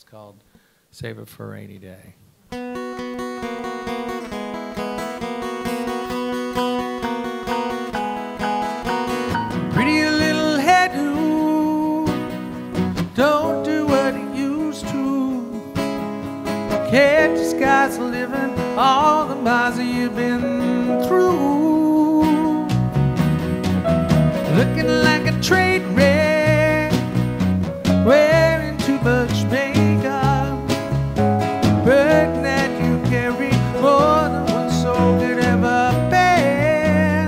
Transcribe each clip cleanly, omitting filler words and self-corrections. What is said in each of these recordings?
It's called Save It for a Rainy Day. Pretty little hairdo, don't do what it used to. Can't disguise the living, all the miles that you've been through. Looking like a trade wreck, wearing too much makeup, burden that you carry more than one soul could ever bear.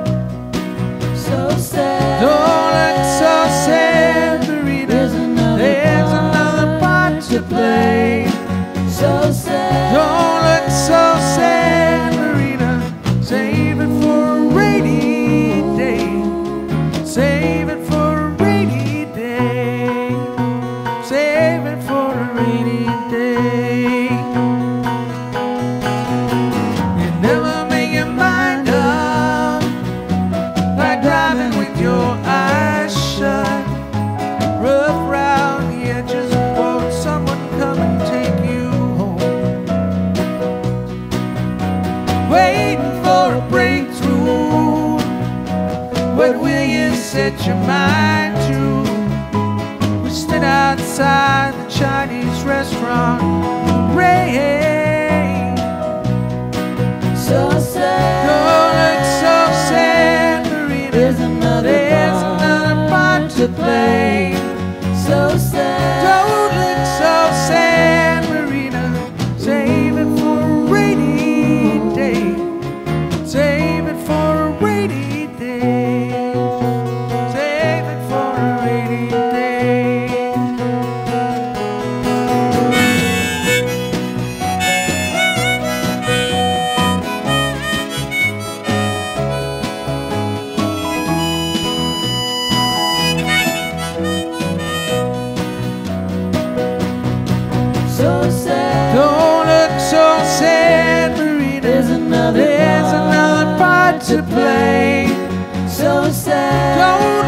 So sad. Don't look so sad, Marina. There's another part to play. So sad. Don't look so sad, Marina. Save it for a rainy day. Save it for a rainy day. Save it for a rainy day. You never make your mind up, like driving with your eyes shut. Rough round the edges, won't someone come and take you home? Waiting for a breakthrough, what will you set your mind to? We stood outside the Chinese restaurant in the rain. So sad. Don't look so sad, Marina. There's another part to play. So sad. Don't look so sad, Marina. Save it for a rainy day. Save it for a rainy day. Save it for a rainy day. So sad. Don't look so sad, Marina. There's another part to play. So sad. Don't